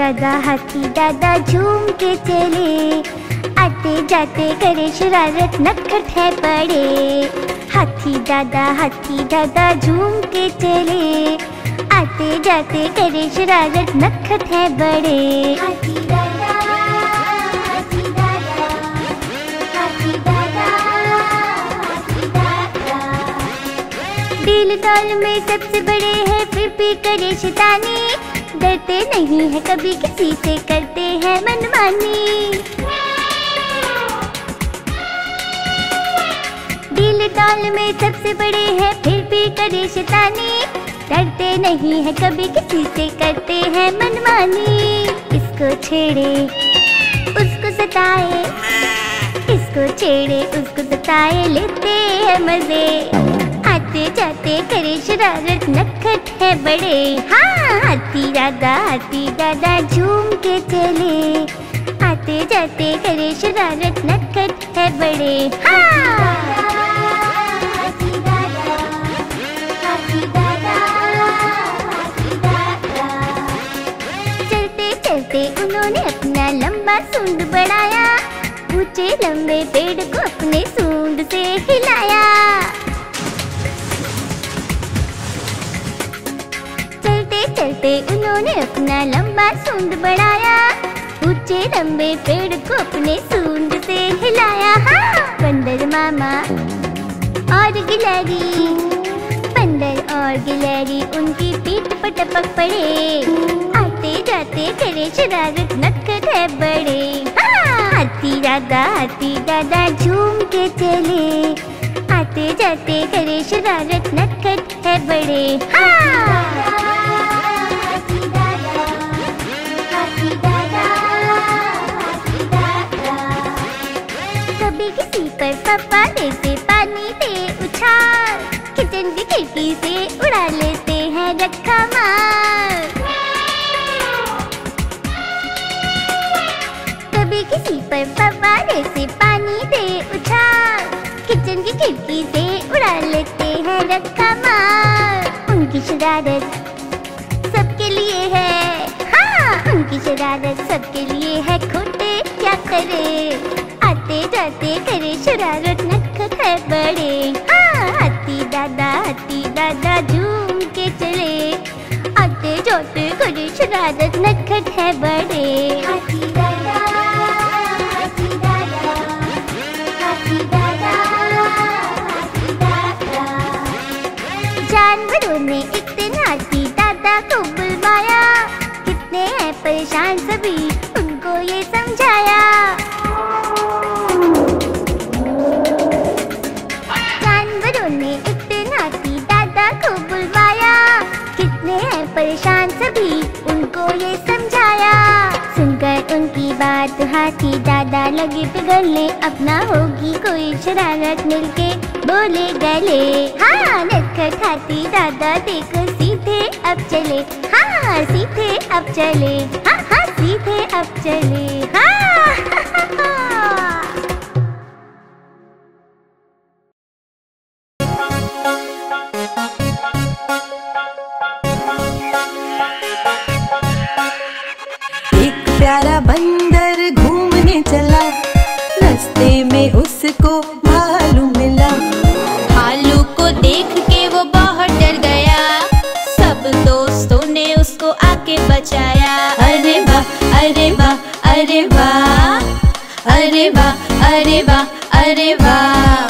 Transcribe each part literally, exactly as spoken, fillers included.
दादा हाथी दादा झूम के चले, आते जाते करे शरारत नटखट है बड़े। हाथी दादा हाथी दादा झूम के चले, आते जाते करे शरारत नटखट है बड़े। हाथी दादा हाथी दादा हाथी दादा हाथी दादा। डील डॉल में सबसे बड़े हैं फिर भी करे शैतानी, डरते नहीं है कभी किसी से करते हैं मनमानी। डील डॉल में सबसे बड़े हैं फिर भी करे शैतानी, डरते नहीं है कभी किसी से करते हैं मनमानी। इसको छेड़े उसको सताए, इसको छेड़े उसको सताए लेते हैं मजे। आते जाते करे शरारत नटखट है बड़े। हाँ हाथी दादा हाथी दादा झूम के चले, आते जाते करे शरारत नटखट है बड़े। हाँ हाथी दादा हाथी दादा हाथी दादा। चलते चलते उन्होंने अपना लंबा सूंड बढ़ाया, ऊंचे लंबे पेड़ को अपने सूंड से हिलाया। चलते उन्होंने अपना लंबा सूंड बढ़ाया, ऊंचे लंबे पेड़ को अपने सूंड से हिलाया। हाँ बंदर मामा और गिलहरी, बंदर और गिलहरी उनकी पीठ पर टपक पड़े, आते जाते करे शरारत नटखट है बड़े। हाँ हाथी दादा हाथी दादा झूम के चले, आते जाते करे शरारत नटखट है बड़े। हाँ किसी पर फव्वारे से पानी दे उछाल, किचन की खिड़की से उड़ा लेते हैं रखा मार। कभी किसी पर फव्वारे से पानी दे उछाल, किचन की खिड़की से उड़ा लेते हैं रखा मार। उनकी शरारत सबके लिए है, हाँ उनकी शरारत सबके लिए है, खोटे क्या करे। आते जाते करे शरारत नटखट है बड़े। हाँ हाथी दादा हाथी दादा झूम के चले, आते जाते करे शरारत नटखट है बड़े। हाथी दादा हाथी दादा हाथी दादा हाथी दादा। जानवरों ने एक दिन हाथी दादा को बुलवाया, कितने हैं परेशान सभी उनको ये समझाया। परेशान सभी उनको ये समझाया। सुनकर उनकी बात हाथी दादा लगे पिघलने, अपना होगी कोई शरारत मिलके बोले गले। हाँ नटखट हाथी दादा देखो सीधे अब चले, हाँ सीधे अब चले, हाँ हाँ सीधे अब चले। हाँ प्यारा बंदर घूमने चला, रास्ते में उसको भालू मिला। भालू को देख के वो बहुत डर गया, सब दोस्तों ने उसको आके बचाया। अरे वाह अरे वाह अरे वाह अरे वाह अरे वाह अरे वाह।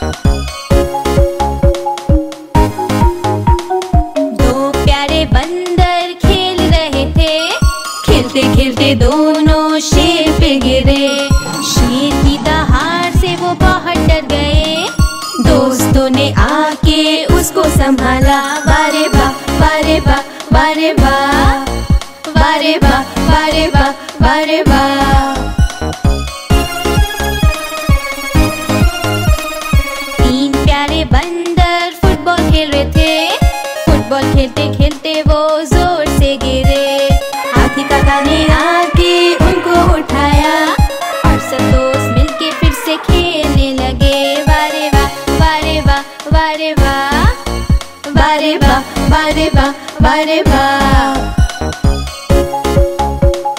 दो प्यारे बंदर खेल रहे थे, खेलते खेलते दोनों शेर पे गिरे। शेर की दहाड़ से वो बहुत डर गए, दोस्तों ने आके उसको संभाला। वारे वाह वारे वाह वारे वाह वारे वाह वारे वाह वारे वाह। तीन प्यारे बंदर फुटबॉल खेल रहे थे, फुटबॉल खेलते खेलते वो जोर से गिरे। हाथी काका ने आके उनको उठाया, और सब दोस्त मिलके फिर से खेलने लगे। वारे वाह वारे वाह वारे वाह वारे वाह वारे वाह वारे वाह।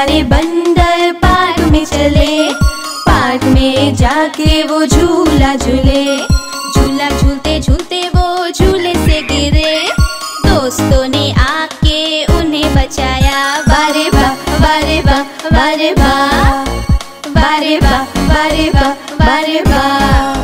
प्यारे बंदर पार्क में चले, पार्क में जाके वो झूला झूले। झूला झूलते झूलते वो झूले से गिरे, दोस्तों ने आके उन्हें बचाया। वारे वाह वारे वाह वारे वाह, वारे वाह वारे वाह वारे वाह।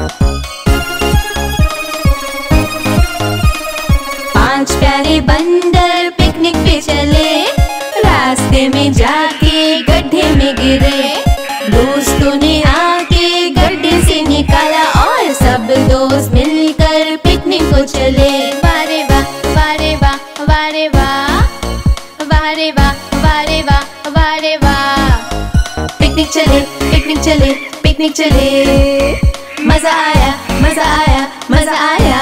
पांच प्यारे बंदर पिकनिक पे चले, रास्ते में जाके गड्ढे में गिरे, दोस्तों ने आके गड्ढे से निकाला और सब दोस्त मिलकर पिकनिक को चले। वारे वाह वारे वाह वारे वाह, वारे वाह वारे वाह वारे वाह। पिकनिक चले पिकनिक चले पिकनिक चले, मजा आया मजा आया मजा आया।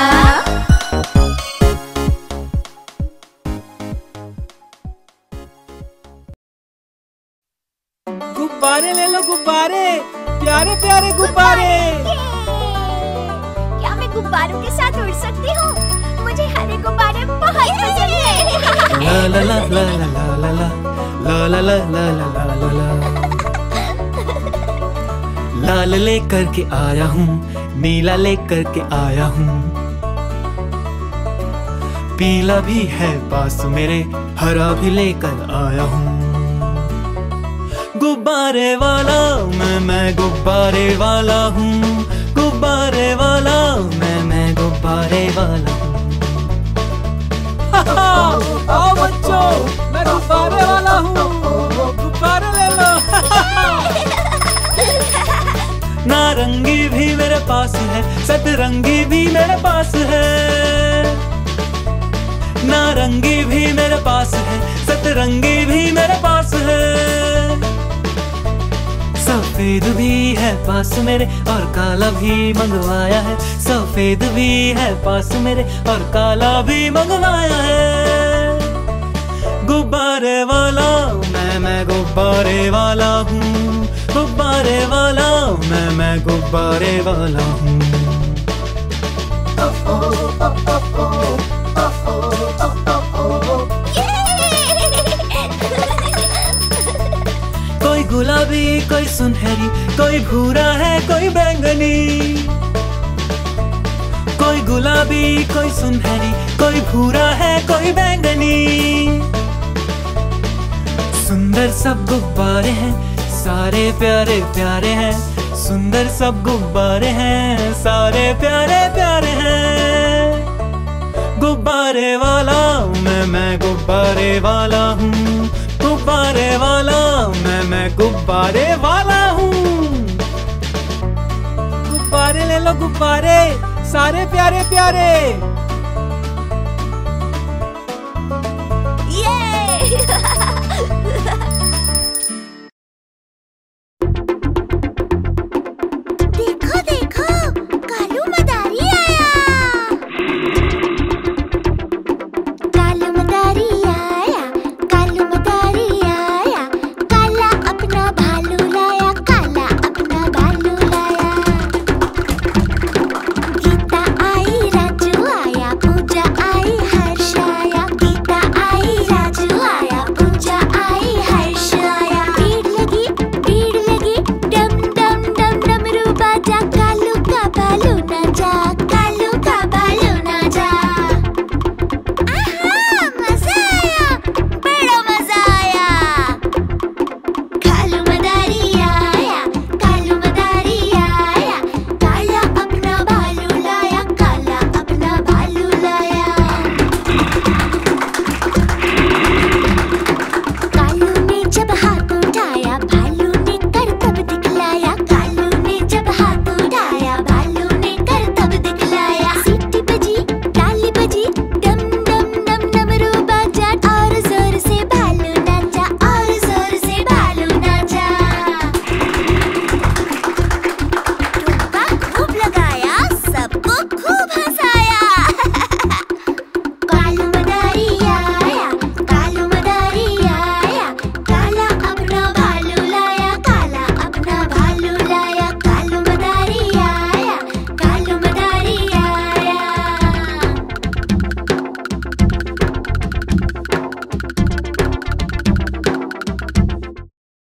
गुब्बारे ले लो, गुब्बारे, प्यारे प्यारे गुब्बारे। क्या मैं गुब्बारों के साथ उड़ सकती हूँ? मुझे हरे गुब्बारे बहुत पसंद हैं। ला ला ला ला ला ला ला ला ला ला ला ला ला ला ला। लाल लेकर के आया हूँ, नीला लेकर के आया हूँ, पीला भी है पास मेरे, हरा भी लेकर आया हूँ। गुब्बारे वाला मैं मैं गुब्बारे वाला हूँ, गुब्बारे वाला मैं मैं गुब्बारे वाला हूँ। आओ बच्चों, मैं गुब्बारे वाला हूँ, गुब्बारे ले लो। नारंगी भी मेरे पास है, सतरंगी भी मेरे पास है, नारंगी भी मेरे पास है, सतरंगी भी मेरे पास है, सफेद भी है पास मेरे और काला भी मंगवाया है, सफेद भी है पास मेरे और काला भी मंगवाया है। गुब्बारे वाला मैं मैं गुब्बारे वाला हूँ, गुब्बारे वाला मैं मैं गुब्बारे वाला हूँ। कोई गुलाबी कोई सुनहरी, कोई भूरा है कोई बैंगनी, कोई गुलाबी कोई सुनहरी, कोई भूरा है कोई बैंगनी। सुंदर सब गुब्बारे हैं, सारे प्यारे प्यारे हैं, सुंदर सब गुब्बारे हैं, सारे प्यारे प्यारे हैं। गुब्बारे वाला मैं मैं गुब्बारे वाला हूँ, गुब्बारे वाला मैं मैं गुब्बारे वाला हूँ। गुब्बारे ले लो गुब्बारे, सारे प्यारे प्यारे। ये